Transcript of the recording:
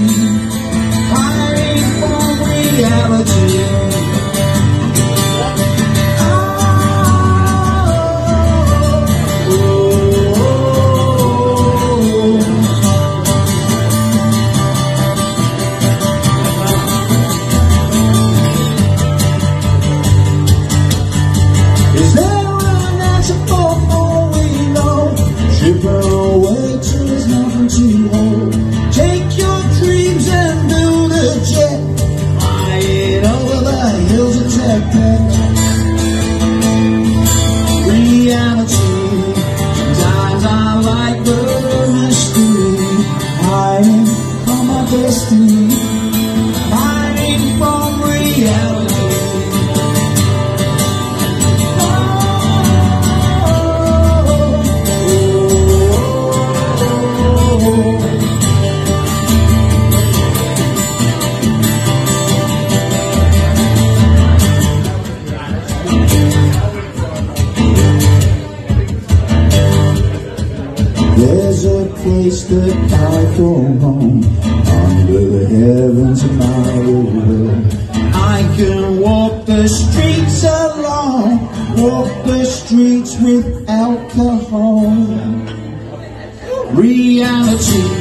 hiding from reality. Is there an answer for all we know? Strip her away till there's nothing to hold. Take your dreams and build a jet, fly it over the hills of Tech. Reality, sometimes I like the mystery, hiding from my destiny, hiding from reality. There's a place that I call home, under the heavens of my will. I can walk the streets alone, walk the streets with alcohol. Reality.